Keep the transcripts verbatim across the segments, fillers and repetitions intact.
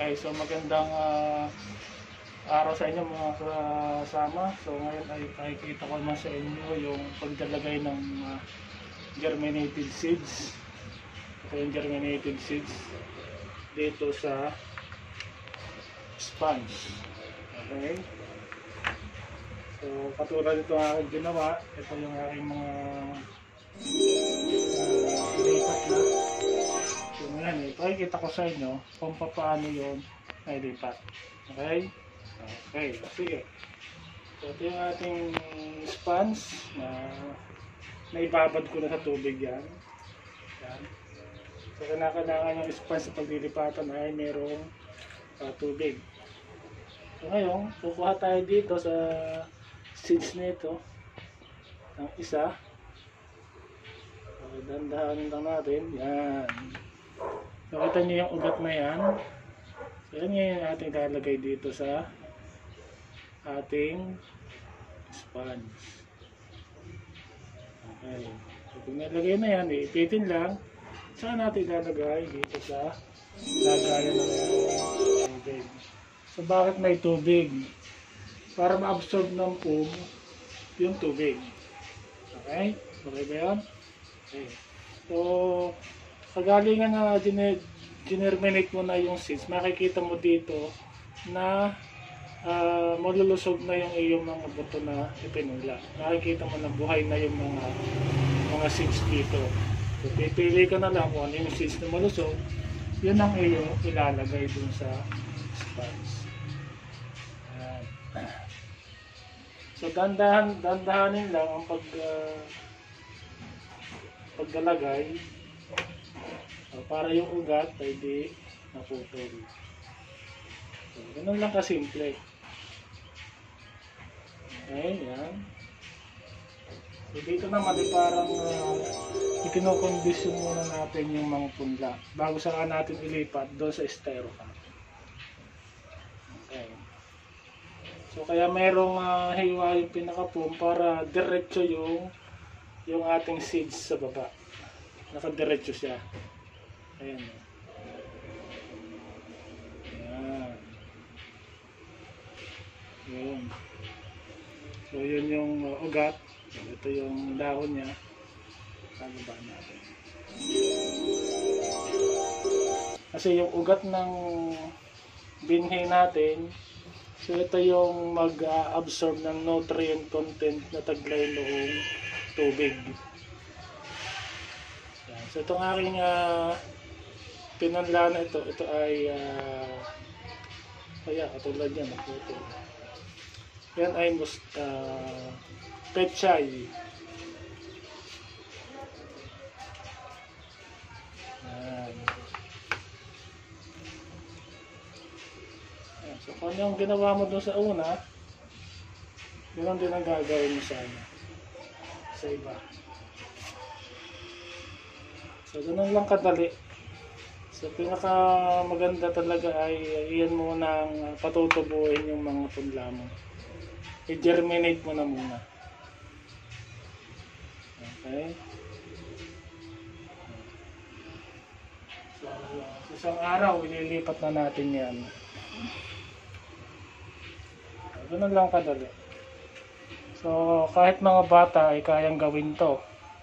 Okay, so magandang uh, araw sa inyo mga kasama. So ngayon ay nakikita ko naman sa inyo yung paglalagay ng uh, germinated seeds. Ito yung germinated seeds dito sa sponge. Okay. So katulad ito ang aking ginawa. Ito yung aking mga uh, lipat na. So ngayon, ipakikita ko sa inyo kung paano yun nailipat. Okay? Okay, sige. So ito yung ating sponge na naibabad ko na sa tubig yan. Yan. So kinakailangan yung sponge sa paglilipatan ay merong uh, tubig. So ngayon, kukuha tayo dito sa seeds nito ng isa. So dandahanin lang natin. Yan. So kita nyo yung ugat na yan. So yan yung ating ilalagay dito sa ating sponge. Okay. So kung nalagay na yan, iipitin lang. Saan natin ilalagay? Dito sa lagayan ng tubig. So bakit may tubig? Para ma-absorb ng foam yung tubig. Okay? Okay ba yan? Okay. So kagalingan na generminate mo na yung seeds, makikita mo dito na uh, malulusog na yung iyong mga buto na ipinula. Makikita mo na buhay na yung mga mga seeds dito. So pipili ka na lang kung ano yung seeds na malusog, yun ang iyong ilalagay dun sa sponge. Ayan. So dandahan, dandahanin lang ang pag uh, paglalagay. So, para yung ugat ay di naputol. So, ganun lang kasimple. Okay, yan. So, dito naman ay parang uh, ikinokondisyon muna natin yung mga punla bago saka natin ilipat doon sa styrofoam. Okay. So kaya merong uh, hiwa yung pinaka-foam para diretso yung yung ating seeds sa baba. Nakadiretso siya. Ayan. Ayan. Ayan. So yun yung uh, ugat. So, ito yung dahon niya. Pagaba natin. Kasi yung ugat ng binhi natin, so ito yung mag-absorb ng nutrient content na taglay noong tubig. Yan. So itong aking uh, pinanla na ito, ito ay uh, kaya katulad yan, ito. Yan ay mus, uh, pechay. Yan. Yan. So kung yung ginawa mo doon sa una, yun din ang gagawin mo sana sa iba. So ganun lang kadali. So pinaka maganda talaga ay iyan mo nang patutubuin yung mga punla mo. I-germinate mo na muna. Okay. So isang araw ililipat na natin yan. So, ganun lang kadali. So kahit mga bata ay kayang gawin to.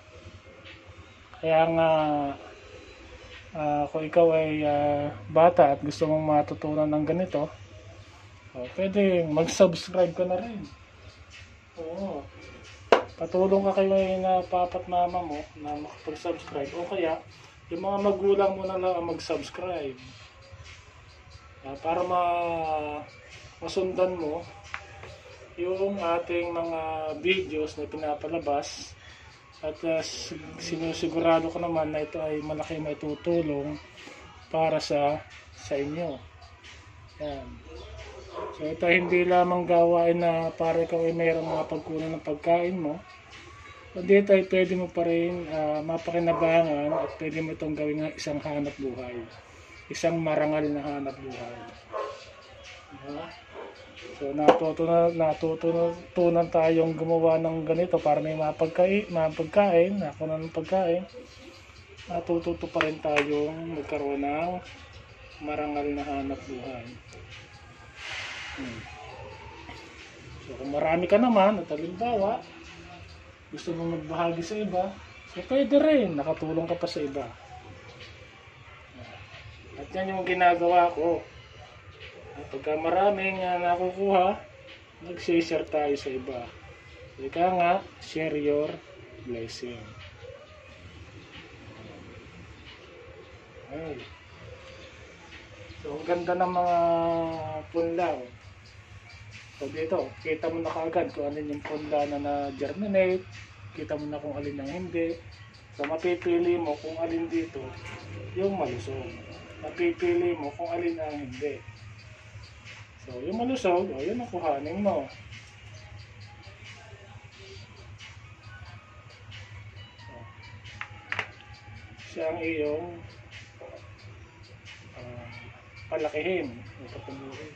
Kaya nga uh, kung ikaw ay uh, bata at gusto mong matutunan ng ganito, oh, pwede mag-subscribe ka na rin. Oo. Patulong ka kay na papat mama mo na makapag-subscribe. O kaya yung mga magulang mo na lang ang mag-subscribe. Uh, para ma masundan mo yung ating mga videos na pinapalabas. At uh, sinusigurado ko naman na ito ay malaki may tutulong para sa sa inyo. Yan. So ito hindi lamang gawain na para ikaw ay mayroong mga pagkunan ng pagkain mo. Dito ay pwede mo pa rin uh, mapakinabangan at pwede mo itong gawin ng isang hanap buhay. Isang marangal na hanap buhay. Diba? So natutunan, natutunan tayong gumawa ng ganito para may mapagkain, mapagkain, nakuha ng pagkain. Natututo pa rin tayong magkaroon ng marangal na hanap buhay. Hmm. So kung marami ka naman, at halimbawa, gusto mo magbahagi sa iba, so pwede rin, nakatulong ka pa sa iba. At yan yung ginagawa ko. At pagka maraming uh, nakukuha, nag-share tayo sa iba. Ika nga, share your blessing. Ay. So, ang ganda ng mga punla. So, dito, kita mo na kaagad kung alin yung punla na na-germinate. Kita mo na kung alin ang hindi. So, mapipili mo kung alin dito yung malusog. Mapipili mo kung alin ang hindi. So, yung malusog, o, yun ang kuhanin mo. So, siya ang iyong uh, palakihin. Ipatuloy.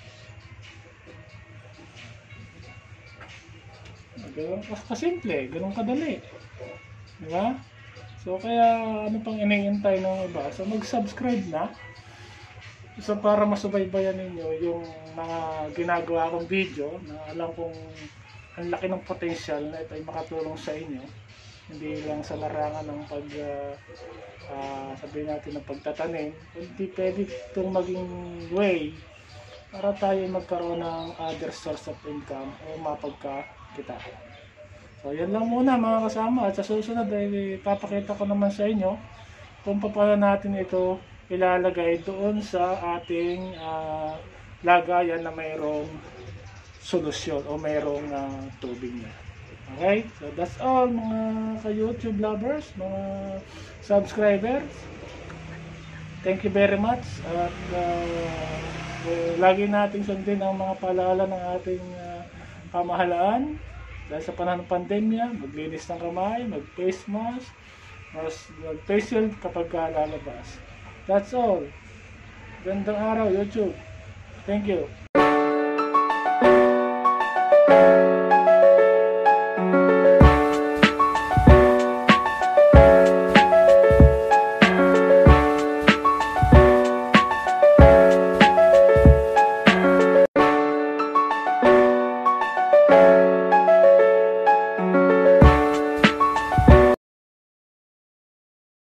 Ganun kasimple, ganun kadali. Diba? So, kaya ano pang iniintay ng iba? So, mag-subscribe na. So, para masubaybayan ninyo yung mga ginagawa kong video na alam kong ang laki ng potential na ito ay makatulong sa inyo. Hindi lang sa larangan ng pag, uh, uh, sabihin natin, ng pagtatanim. Hindi pwede itong maging way para tayo magkaroon ng other source of income o mapagkakitaan. So, yan lang muna mga kasama. At sa susunod ay papakita ko naman sa inyo kung paano natin ito ilalagay doon sa ating uh, lagayan na mayroong solusyon o mayroong uh, tubig na. Okay? So, that's all mga ka-YouTube lovers, mga subscribers. Thank you very much. At uh, uh, lagi nating sundin ang mga paalala ng ating uh, pamahalaan. Dahil sa panahon ng pandemya, maglinis ng kamay, mag-face mask, mag-face shield kapag lalabas. That's all. Gandang araw, YouTube. Thank you.